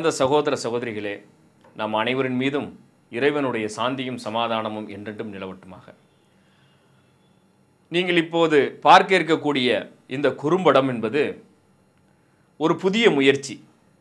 அன்பார்ந்த சகோதர சகோதரிகளே, நம் அனைவரின் மீதும் இறைவனுடைய சாந்தியும் சமாதானமும் என்றென்றும் நிலவட்டுமாக. நீங்கள் இப்போது பார்க்க இருக்கக்கூடிய இந்த குறும்படம் என்பது ஒரு புதிய முயற்சி.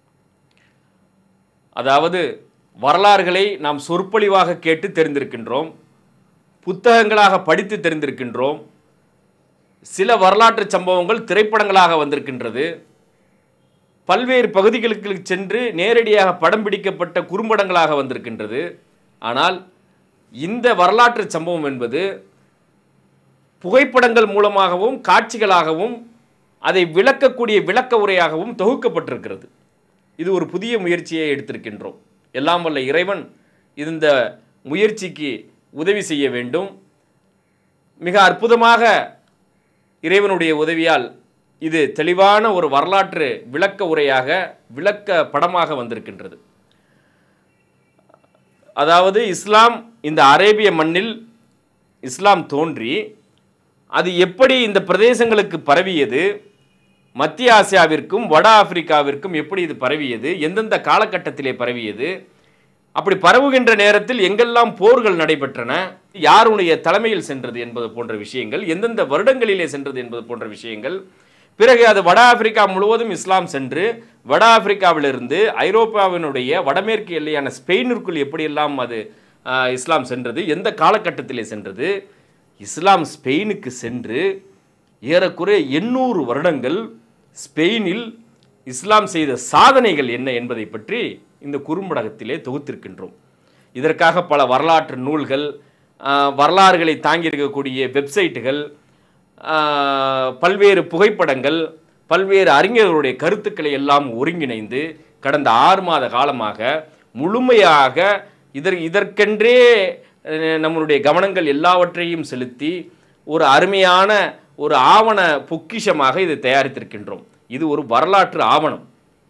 அதாவது வரலாறுகளை நாம் சொற்பொழிவாக கேட்டு தெரிந்திருக்கின்றோம், புத்தகங்களாக படித்து தெரிந்திருக்கின்றோம், சில வரலாற்று சம்பவங்கள் திரைப்படங்களாக வந்திருக்கின்றது, பல்வேறு பகுதிகளுக்கு சென்று நேரடியாக படம் பிடிக்கப்பட்ட குறும்படங்களாக வந்திருக்கின்றது. ஆனால் இந்த வரலாற்று சம்பவம் என்பது புகைப்படங்கள் மூலமாகவும் காட்சிகளாகவும் அதை விளக்கக்கூடிய விளக்க உரையாகவும் தொகுக்கப்பட்டிருக்கிறது. இது ஒரு புதிய முயற்சியை எடுத்திருக்கின்றோம். எல்லாம் வல்ல இறைவன் இந்த முயற்சிக்கு உதவி செய்ய வேண்டும். மிக அற்புதமாக இறைவனுடைய உதவியால் இது தெளிவான ஒரு வரலாற்று விளக்க உரையாக விளக்க படமாக வந்திருக்கின்றது. அதாவது இஸ்லாம் இந்த அரேபிய மண்ணில் இஸ்லாம் தோன்றி அது எப்படி இந்த பிரதேசங்களுக்கு பரவியது, மத்திய ஆசியாவிற்கும் வட ஆப்பிரிக்காவிற்கும் எப்படி இது பரவியது, எந்தெந்த காலகட்டத்திலே பரவியது, அப்படி பரவுகின்ற நேரத்தில் எங்கெல்லாம் போர்கள் நடைபெற்றன, யாருடைய தலைமையில் சென்றது என்பது போன்ற விஷயங்கள், எந்தெந்த வருடங்களிலே சென்றது என்பது போன்ற விஷயங்கள், பிறகு அது வட ஆப்பிரிக்கா முழுவதும் இஸ்லாம் சென்று வட ஆப்பிரிக்காவிலிருந்து ஐரோப்பாவினுடைய வடமேற்கு எல்லையான ஸ்பெயினிற்குள் எப்படியெல்லாம் அது இஸ்லாம் சென்றது, எந்த காலகட்டத்திலே சென்றது, இஸ்லாம் ஸ்பெயினுக்கு சென்று ஏறக்குறைய 800 வருடங்கள் ஸ்பெயினில் இஸ்லாம் செய்த சாதனைகள் என்ன என்பதை பற்றி இந்த குறும்படத்திலே தொகுத்திருக்கின்றோம். இதற்காக பல வரலாற்று நூல்கள், வரலாறுகளை தாங்கியிருக்கக்கூடிய வெப்சைட்டுகள், பல்வேறு புகைப்படங்கள், பல்வேறு அறிஞர்களுடைய கருத்துக்களை எல்லாம் ஒருங்கிணைந்து கடந்த 6 மாத காலமாக முழுமையாக இதற்கென்றே நம்முடைய கவனங்கள் எல்லாவற்றையும் செலுத்தி ஒரு அருமையான ஒரு ஆவண பொக்கிஷமாக இதை தயாரித்திருக்கின்றோம். இது ஒரு வரலாற்று ஆவணம்.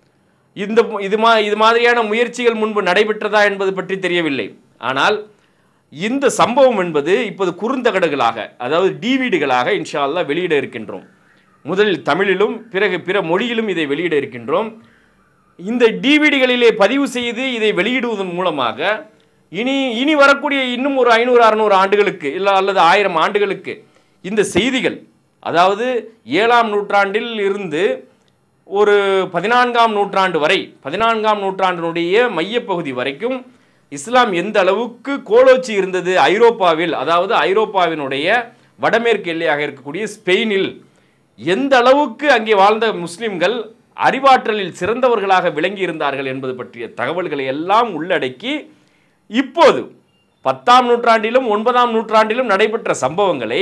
இது மாதிரியான முயற்சிகள் முன்பு நடைபெற்றதா என்பது பற்றி தெரியவில்லை. ஆனால் இந்த சம்பவம் என்பது இப்போது குறுந்தகடுகளாக, அதாவது டிவிடிகளாக இன்ஷா அல்லாஹ் வெளியிட இருக்கின்றோம். முதலில் தமிழிலும் பிறகு பிற மொழியிலும் இதை வெளியிட இருக்கின்றோம். இந்த டிவிடிகளிலே பதிவு செய்து இதை வெளியிடுவதன் மூலமாக இனி வரக்கூடிய இன்னும் ஒரு 500-600 ஆண்டுகளுக்கு இல்லை அல்லது 1000 ஆண்டுகளுக்கு இந்த செய்திகள், அதாவது 7ஆம் நூற்றாண்டில் இருந்து ஒரு 14ஆம் நூற்றாண்டு வரை, 14ஆம் நூற்றாண்டினுடைய மையப்பகுதி வரைக்கும் இஸ்லாம் எந்த அளவுக்கு கோலோச்சி இருந்தது ஐரோப்பாவில், அதாவது ஐரோப்பாவினுடைய வடமேற்கு எல்லையாக இருக்கக்கூடிய ஸ்பெயினில் எந்த அளவுக்கு அங்கே வாழ்ந்த முஸ்லிம்கள் அறிவாற்றலில் சிறந்தவர்களாக விளங்கி இருந்தார்கள் என்பது பற்றிய தகவல்களை எல்லாம் உள்ளடக்கி இப்போது 10ஆம் நூற்றாண்டிலும் 9ஆம் நூற்றாண்டிலும் நடைபெற்ற சம்பவங்களை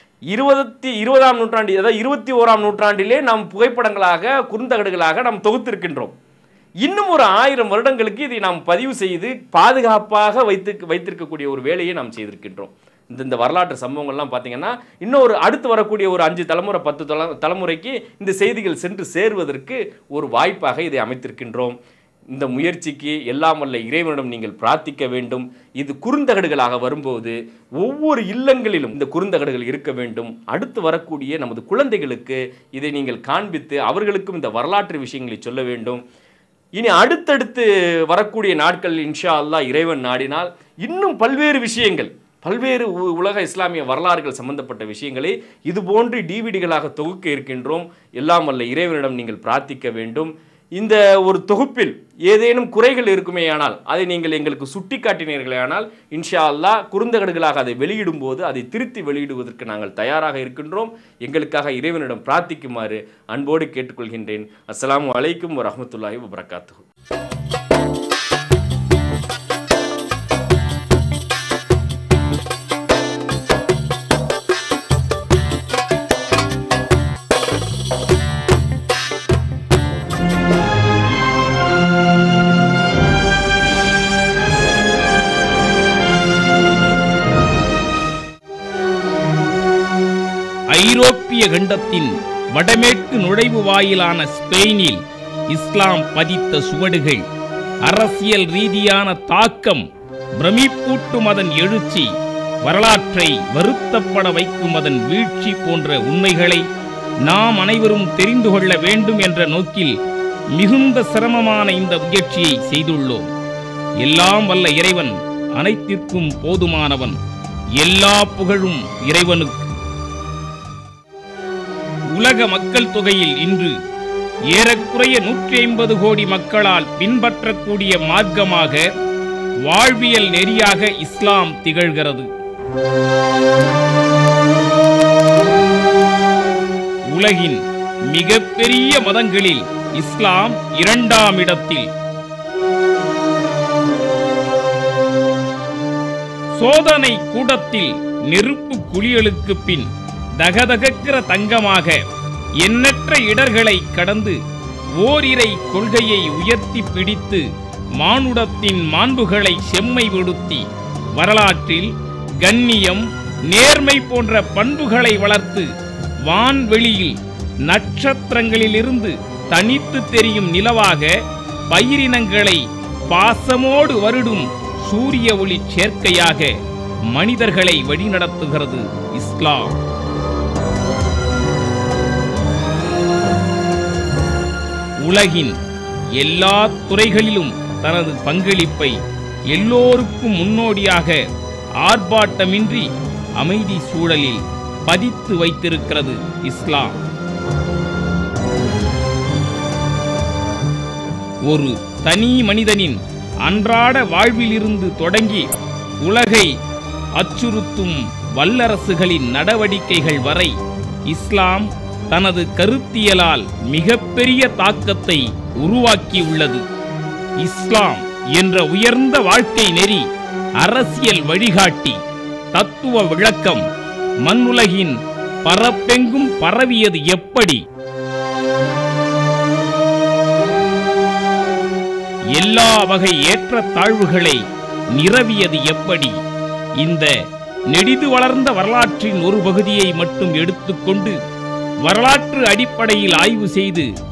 20ஆம் நூற்றாண்டு, அதாவது 21ஆம் நூற்றாண்டிலே நாம் புகைப்படங்களாக குறுந்தகடுகளாக நாம் தொகுத்திருக்கின்றோம். இன்னும் ஒரு 1000 வருடங்களுக்கு இதை நாம் பதிவு செய்து பாதுகாப்பாக வைத்திருக்கக்கூடிய ஒரு வேலையை நாம் செய்திருக்கின்றோம். இந்த வரலாற்று சம்பவங்கள்லாம் பார்த்தீங்கன்னா இன்னும் அடுத்து வரக்கூடிய ஒரு 5 தலைமுறை 10 தலைமுறைக்கு இந்த செய்திகள் சென்று சேருவதற்கு ஒரு வாய்ப்பாக இதை அமைத்திருக்கின்றோம். இந்த முயற்சிக்கு எல்லாம் வல்ல இறைவனிடம் நீங்கள் பிரார்த்திக்க வேண்டும். இது குறுந்தகடுகளாக வரும்போது ஒவ்வொரு இல்லங்களிலும் இந்த குறுந்தகடுகள் இருக்க வேண்டும். அடுத்து வரக்கூடிய நமது குழந்தைகளுக்கு இதை நீங்கள் காண்பித்து அவர்களுக்கும் இந்த வரலாற்று விஷயங்களை சொல்ல வேண்டும். இனி அடுத்தடுத்து வரக்கூடிய நாட்களில் இன்ஷா அல்லாஹ் இறைவன் நாடினால் இன்னும் பல்வேறு விஷயங்கள், பல்வேறு உலக இஸ்லாமிய வரலாறுகள் சம்பந்தப்பட்ட விஷயங்களை இதுபோன்று டிவிடிகளாக தொகுக்க இருக்கின்றோம். எல்லாம் வல்ல இறைவனிடம் நீங்கள் பிரார்த்திக்க வேண்டும். இந்த ஒரு தொகுப்பில் ஏதேனும் குறைகள் இருக்குமேயானால் அதை நீங்கள் எங்களுக்கு சுட்டி காட்டினீர்களேயானால் இன்ஷா அல்லாஹ் குறுந்தகடுகளாக அதை வெளியிடும் போது அதை திருத்தி வெளியிடுவதற்கு நாங்கள் தயாராக இருக்கின்றோம். எங்களுக்காக இறைவனிடம் பிரார்த்திக்குமாறு அன்போடு கேட்டுக்கொள்கின்றேன். அஸ்ஸலாமு அலைக்கும் வரஹ்மத்துல்லாஹி வபரகாத்துஹு. ஐரோப்பிய கண்டத்தின் வடமேற்கு நுழைவு வாயிலான ஸ்பெயினில் இஸ்லாம் பதித்த சுவடுகள், அரசியல் ரீதியான தாக்கம், பிரமிப்பூட்டும் அதன் எழுச்சி, வரலாற்றை வருத்தப்பட வைக்கும் அதன் வீழ்ச்சி போன்ற உண்மைகளை நாம் அனைவரும் தெரிந்து கொள்ள வேண்டும் என்ற நோக்கில் மிகுந்த சிரமமான இந்த முயற்சியை செய்துள்ளோம். எல்லாம் வல்ல இறைவன் அனைத்திற்கும் போதுமானவன். எல்லா புகழும் இறைவனுக்கு. உலக மக்கள் தொகையில் இன்று ஏறக்குறைய 150 கோடி மக்களால் பின்பற்றக்கூடிய மார்க்கமாக, வாழ்வியல் நெறியாக இஸ்லாம் திகழ்கிறது. உலகின் மிகப்பெரிய மதங்களில் இஸ்லாம் 2ஆம் இடத்தில். சோதனை கூடத்தில் நெருப்பு குளியலுக்கு பின் தகதகிற தங்கமாக எண்ணற்ற இடர்களை கடந்து ஓரிரை கொள்கையை உயர்த்தி பிடித்து மானுடத்தின் மாண்புகளை செம்மைப்படுத்தி வரலாற்றில் கண்ணியம், நேர்மை போன்ற பண்புகளை வளர்த்து வான்வெளியில் நட்சத்திரங்களிலிருந்து தனித்து தெரியும் நிலவாக பயிரினங்களை பாசமோடு வருடும் சூரிய ஒளி சேர்க்கையாக மனிதர்களை வழிநடத்துகிறது இஸ்லாம். உலகின் எல்லா துறைகளிலும் தனது பங்களிப்பை எல்லோருக்கும் முன்னோடியாக ஆர்ப்பாட்டமின்றி அமைதி சூழலில் பதித்து வைத்திருக்கிறது இஸ்லாம். ஒரு தனி மனிதனின் அன்றாட வாழ்விலிருந்து தொடங்கி உலகை அச்சுறுத்தும் வல்லரசுகளின் நடவடிக்கைகள் வரை இஸ்லாம் தனது கருத்தியலால் மிகப்பெரிய தாக்கத்தை உருவாக்கியுள்ளது. இஸ்லாம் என்ற உயர்ந்த வாழ்க்கை நெறி, அரசியல் வழிகாட்டி, தத்துவ விளக்கம் மண்ணுலகின் பரப்பெங்கும் பரவியது எப்படி? எல்லா வகை ஏற்ற தாழ்வுகளை நிரவியது எப்படி? இந்த நெடிது வளர்ந்த வரலாற்றின் ஒரு பகுதியை மட்டும் எடுத்துக்கொண்டு வரலாற்று அடிப்படையில் ஆய்வு செய்து